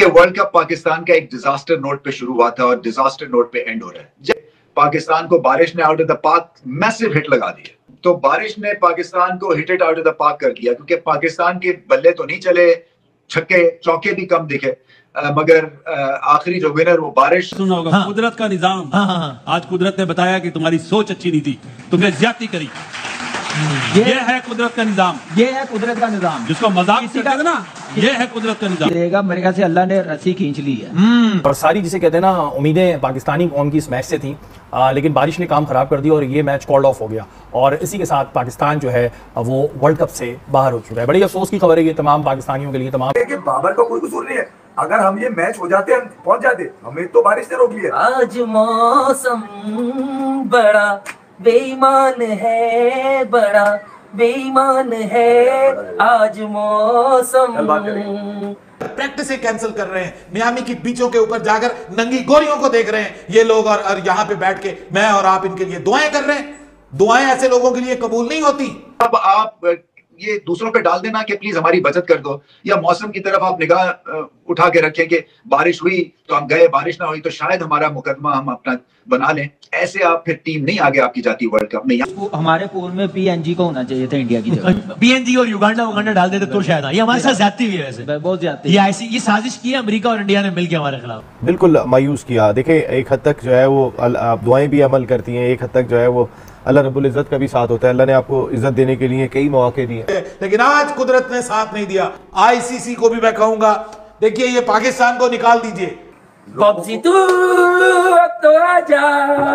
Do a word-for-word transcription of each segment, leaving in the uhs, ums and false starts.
ये world cup Pakistan का एक डिजास्टर नोट पे शुरू हुआ था और डिजास्टर नोट पे एंड हो रहा है। जब पाकिस्तान को बारिश ने out of the park massive hit लगा दिया, तो बारिश ने पाकिस्तान को hit it out of the park कर दिया, क्योंकि पाकिस्तान के बल्ले तो नहीं चले, छक्के चौके भी कम दिखे, आ, मगर आखिरी जो विनर वो बारिश। सुना होगा हाँ। कुदरत का निजाम। हाँ, हाँ, हाँ। आज कुदरत ने बताया कि तुम्हारी सोच अच्छी नहीं थी, तुमने ज्यादती करी। ये, ये है कुदरत का निजाम, ये है कुदरत का निजाम, जिसको मजाक से कहते हैं ना, ये है कुदरत का निजाम। मेरे ख्याल से अल्लाह ने रस्सी खींच ली है। और सारी जिसे कहते हैं ना उम्मीदें पाकिस्तानी कौम की इस मैच से थी, आ, लेकिन बारिश ने काम खराब कर दिया और ये मैच कॉल्ड ऑफ हो गया और इसी के साथ पाकिस्तान जो है वो वर्ल्ड कप से बाहर हो चुका है। बड़ी अफसोस की खबर है ये तमाम पाकिस्तानियों के लिए। तमाम बाबर का कोई कसूर नहीं है, अगर हम ये मैच हो जाते हम पहुंच जाते, हमें तो बारिश ने रोक लिया। आज मौसम बड़ा बेईमान है, बड़ा बेईमान है आज मौसम। प्रैक्टिस से कैंसिल कर रहे हैं, मियामी की बीचों के ऊपर जाकर नंगी गोरियों को देख रहे हैं ये लोग, और, और यहाँ पे बैठ के मैं और आप इनके लिए दुआएं कर रहे हैं। दुआएं ऐसे लोगों के लिए कबूल नहीं होती। अब आप ये दूसरों पे डाल देना कि प्लीज हमारी बचत कर दो, या मौसम की तरफ आप निगाह उठा के रखें कि बारिश हुई तो हम गए, बारिश ना हुई तो शायद हमारा मुकदमा हम अपना बना लें। ऐसे आप फिर टीम नहीं आगे आपकी जाती वर्ल्ड कप में। हमारे पूल में पीएनजी को होना चाहिए था इंडिया की जगह। पीएनजी और युगांडा उगांडा डाल देते तो शायद ये हमारे साथ ज्यादती हुई है। वैसे बहुत ज्यादा ये ऐसी ये साजिश की है अमेरिका और इंडिया ने मिलकर हमारे खिलाफ। बिल्कुल मायूस किया। देखें एक हद तक जो है वो दुआएं भी अमल करती हैं, एक हद तक जो है वो अल्लाह रब्बुल इज्जत का भी साथ होता है। अल्लाह ने आपको इज्जत देने के लिए कई मौके दिए, लेकिन आज कुदरत ने साथ नहीं दिया। आईसीसी को भी मैं कहूंगा, देखिए ये पाकिस्तान को निकाल दीजिए। बब्जी तू अब तो आजा,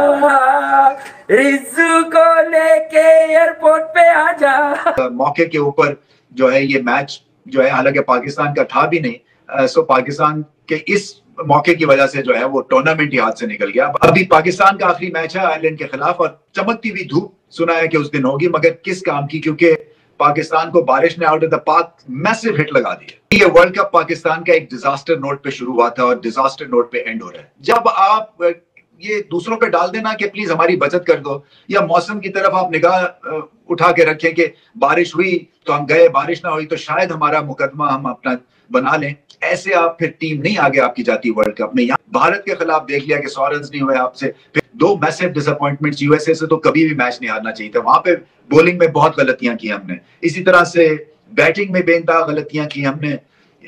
रिज़्ज़ू को लेके एयरपोर्ट पे आजा। मौके के ऊपर जो है ये मैच जो है, हालांकि पाकिस्तान का था भी नहीं, सो पाकिस्तान के इस मौके की वजह से जो है वो टूर्नामेंट ही हाथ से निकल गया। अभी पाकिस्तान का आखिरी मैच है आयरलैंड के खिलाफ और चमकती हुई धूप सुना है कि उस दिन होगी, मगर किस काम की, क्योंकि पाकिस्तान को बारिश ने out of the park massive hit लगा दिया। ये वर्ल्ड कप पाकिस्तान का एक डिजास्टर नोट पे शुरू हुआ था और डिजास्टर नोट पे एंड हो रहा है। जब आप ये दूसरों पे डाल देना कि प्लीज हमारी बचत कर दो, या मौसम की तरफ आप निगाह उठा के रखें कि बारिश हुई तो हम गए, बारिश ना हुई तो शायद हमारा मुकदमा हम अपना बना लें। ऐसे आप फिर टीम नहीं आगे आपकी जाती वर्ल्ड कप में। यहाँ भारत के खिलाफ देख लिया कि सौ रन नहीं हुए आपसे, फिर दो मैसिव डिसअपॉइंटमेंट्स। यूएसए से तो कभी भी मैच नहीं हारना चाहिए था, वहां पे बॉलिंग में बहुत गलतियां की हमने, इसी तरह से बैटिंग में बेनता गलतियां की हमने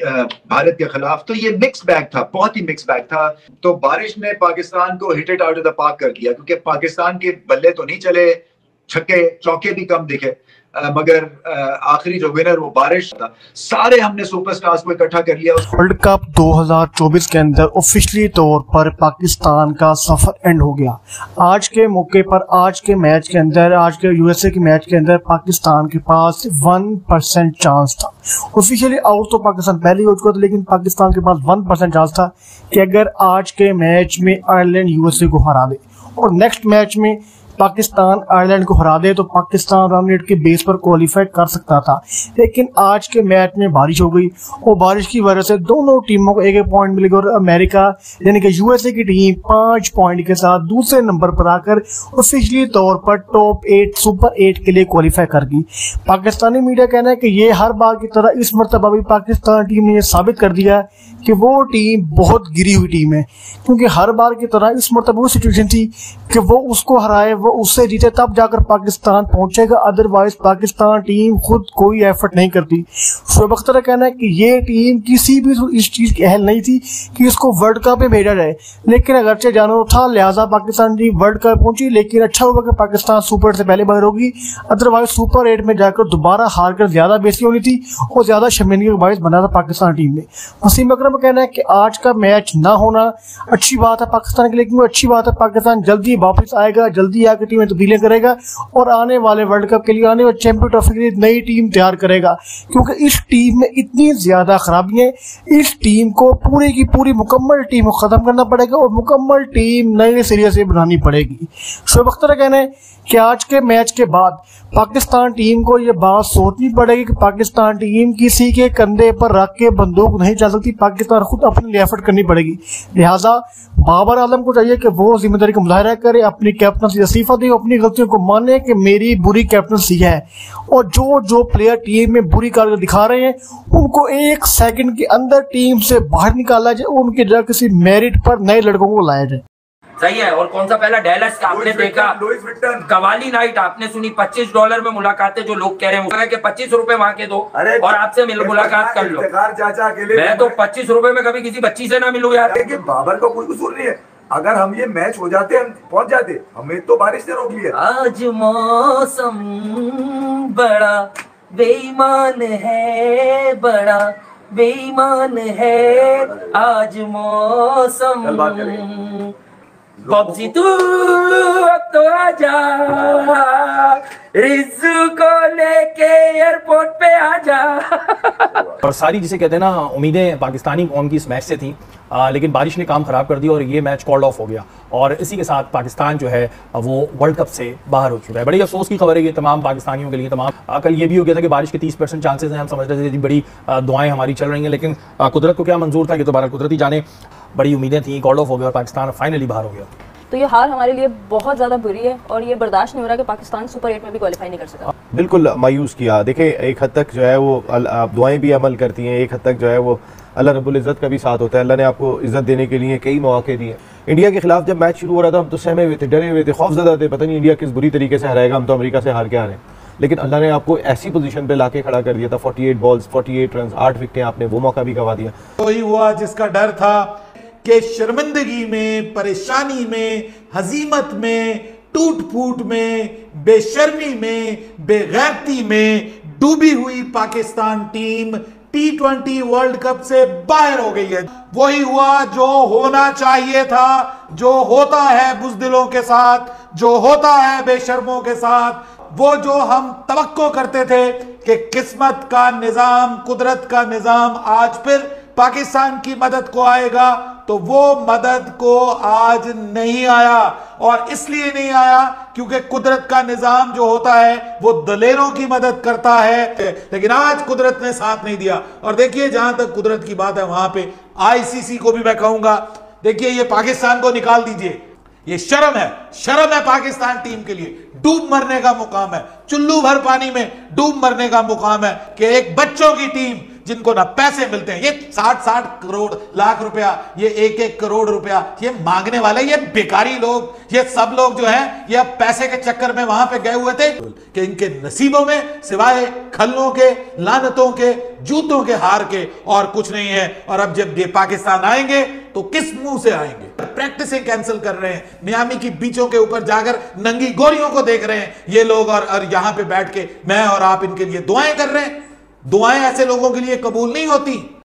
भारत के खिलाफ। तो ये मिक्स बैग था, बहुत ही मिक्स बैग था। तो बारिश ने पाकिस्तान को hit it out of the park कर दिया, क्योंकि पाकिस्तान के बल्ले तो नहीं चले, छक्के चौके भी कम दिखे, मगर आखिरी जो विनर वो बारिश था। सारे हमने सुपरस्टार्स को इकट्ठा कर लिया। वर्ल्ड कप दो हज़ार चौबीस के अंदर ऑफिशियली तौर पर पाकिस्तान का सफर एंड हो गया। आज के मौके पर, आज के मैच के अंदर, आज के यूएसए के मैच के अंदर पाकिस्तान के पास वन परसेंट चांस था। ऑफिशियली आउट तो पाकिस्तान पहले ही हो चुका था, लेकिन पाकिस्तान के पास वन परसेंट चांस था कि अगर आज के मैच में आयरलैंड यूएसए को हरा दे और नेक्स्ट मैच में पाकिस्तान आयरलैंड को हरा दे तो पाकिस्तान रन रेट के बेस पर क्वालिफाई कर सकता था। लेकिन आज के मैच में बारिश हो गई और बारिश की वजह से दोनों टीमों को एक एक पॉइंट मिल गए और अमेरिका यानी कि यूएसए की टीम पांच पॉइंट के साथ दूसरे नंबर पर आकर ऑफिशियली तौर पर टॉप एट सुपर एट के लिए क्वालिफाई कर गई। पाकिस्तानी मीडिया कहना है कि ये हर बार की तरह इस मरतबा भी पाकिस्तान टीम ने यह साबित कर दिया कि वो टीम बहुत गिरी हुई टीम है, क्योंकि हर बार की तरह इस मरतबा वो सिचुएशन थी कि वो उसको हराए, वो उससे जीते तब जाकर पाकिस्तान पहुंचेगा, अदरवाइज पाकिस्तान टीम खुद कोई एफर्ट नहीं करती। शोएब अख्तर का कहना है कि ये टीम किसी भी इस चीज की अहल नहीं थी कि इसको वर्ल्ड कप में भेजा जाए, लेकिन अगरचे जानो था लिहाजा पाकिस्तान टीम वर्ल्ड कप पहुंची। लेकिन अच्छा हुआ कि पाकिस्तान सुपर से पहले बाहर होगी, अदरवाइज सुपर एट में जाकर दोबारा हार कर ज्यादा बेइज्जती होनी थी और ज्यादा शर्मिंदगी का बायस बना था पाकिस्तान टीम ने। वसीम अकरम का कहना है कि आज का मैच ना होना अच्छी बात है पाकिस्तान के लिए, क्योंकि अच्छी बात है पाकिस्तान जल्दी वापस आएगा, जल्दी आकर टीम में तब्दीलियां करेगा और आने वाले वर्ल्ड कप के लिए, आने वाले चैंपियन ट्रॉफी के लिए नई टीम तैयार करेगा, क्योंकि इस टीम में इतनी ज्यादा खराबियां, इस टीम को पूरी की पूरी मुकम्मल टीम को खत्म करना पड़ेगा और मुकम्मल टीम नए सिरे से बनानी पड़ेगी। शोएब अख्तर का कहना है कि आज के मैच के बाद पाकिस्तान टीम को ये बात सोचनी पड़ेगी कि पाकिस्तान टीम किसी के कंधे पर रख के बंदूक नहीं चल सकती। पाकिस्तान खुद अपने लिए एफर्ट करनी पड़ेगी। लिहाजा बाबर आलम को चाहिए कि वो जिम्मेदारी का मुजाहरा करे, अपनी कैप्टनसी इस्तीफा दे, अपनी गलतियों को माने कि मेरी बुरी कैप्टनसी है। और जो जो प्लेयर टीम में बुरी कारकर्दगी दिखा रहे हैं उनको एक सेकंड के अंदर टीम से बाहर निकाला जाए, उनकी जगह किसी मेरिट पर नए लड़कों को लाया जाए। सही है। और कौन सा पहला डैलस का आपने देखा, कवाली नाइट आपने सुनी, पच्चीस डॉलर में मुलाकातें जो लोग कह रहे हैं कि पच्चीस रुपए वहां के दो और आपसे मिल मुलाकात कर लो। चाचा अकेले मैं तो पच्चीस रुपए में कभी किसी बच्ची से ना मिलूं यार। बाबर का कोई कसूर नहीं है। अगर हम ये मैच हो जाते हम पहुंच जाते, हमें तो बारिश ने रोक लिया। आज मौसम बड़ा बेईमान है, बड़ा बेईमान है आज मौसम। बब्जी तू अब तो आजा, रिज्जू को लेके एयरपोर्ट पे आजा। और सारी जिसे कहते हैं ना उम्मीदें पाकिस्तानी कौम की इस मैच से थी, आ, लेकिन बारिश ने काम खराब कर दिया और ये मैच कॉल्ड ऑफ हो गया और इसी के साथ पाकिस्तान जो है वो वर्ल्ड कप से बाहर हो चुका है। बड़ी अफसोस की खबर है ये तमाम पाकिस्तानियों के लिए। तमाम कल ये भी हो गया था कि बारिश के तीस परसेंट चांसेस हैं, हम समझ रहे थे बड़ी दुआएं हमारी चल रही हैं, लेकिन कुदरत को क्या मंजूर था कि दोबारा कुदरत ही जाने। बड़ी उम्मीदें थी, कॉल्ड ऑफ हो गया और पाकिस्तान फाइनली बाहर हो गया। तो ये हार हमारे लिए बहुत ज़्यादा बुरी है और ये बर्दाश्त नहीं हो रहा कि पाकिस्तान सुपर एट में भी क्वालिफाई नहीं कर सका। बिल्कुल मायूस किया। देखिए एक हद तक जो है वो दुआएं भी अमल करती हैं, एक हद तक जो है वो अल्लाह रब्बुल इज़्ज़त का भी साथ होता है। अल्लाह ने आपको इज़्ज़त देने के लिए कई मौके दिए। इंडिया के खिलाफ जब मैच शुरू हो रहा था हम तो सहमे हुए थे, डरे हुए थे, खौफज़दा थे, पता नहीं इंडिया किस बुरी तरीके से हराएगा, हम तो अमेरिका से हार के आ रहे हैं। लेकिन अल्लाह ने आपको ऐसी पोजीशन पे लाके खड़ा कर दिया था, अड़तालीस बॉल्स अड़तालीस रन, आठ विकेटें, आपने वो मौका भी गवा दिया। वही हुआ जिसका डर था कि शर्मिंदगी में, परेशानी में, हजीमत में, टूट फूट में, बेशर्मी में, बेगैरती में डूबी हुई Pakistan team T twenty World Cup से बाहर हो गई है। वही हुआ जो होना चाहिए था, जो होता है बुज़दिलों के साथ, जो होता है बेशर्मों के साथ। वो जो हम तवक्को करते थे कि किस्मत का निजाम, कुदरत का निजाम आज फिर पाकिस्तान की मदद को आएगा, तो वो मदद को आज नहीं आया। और इसलिए नहीं आया क्योंकि कुदरत का निजाम जो होता है वो दलेरों की मदद करता है, लेकिन आज कुदरत ने साथ नहीं दिया। और देखिए जहां तक कुदरत की बात है वहां पे आईसीसी को भी मैं कहूंगा, देखिए ये पाकिस्तान को निकाल दीजिए, ये शर्म है, शर्म है पाकिस्तान टीम के लिए। डूब मरने का मुकाम है, चुल्लू भर पानी में डूब मरने का मुकाम है कि एक बच्चों की टीम जिनको ना पैसे मिलते हैं, ये साठ साठ करोड़ लाख रुपया, ये एक एक करोड़ रुपया ये मांगने वाले, ये बेकारी लोग, ये सब लोग जो हैं ये अब पैसे के चक्कर में वहां पे गए हुए थे कि इनके नसीबों में सिवाय खल्लों के, लानतों के, जूतों के हार के और कुछ नहीं है। और अब जब ये पाकिस्तान आएंगे तो किस मुंह से आएंगे? प्रैक्टिसें कैंसिल कर रहे हैं, मियामी की बीचों के ऊपर जाकर नंगी गोरियों को देख रहे हैं ये लोग, और, और यहां पे बैठ के मैं और आप इनके लिए दुआएं कर रहे हैं। दुआएं ऐसे लोगों के लिए कबूल नहीं होती।